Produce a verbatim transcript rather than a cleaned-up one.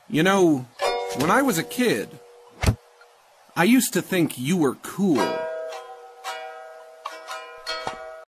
You know, when I was a kid, I used to think you were cool.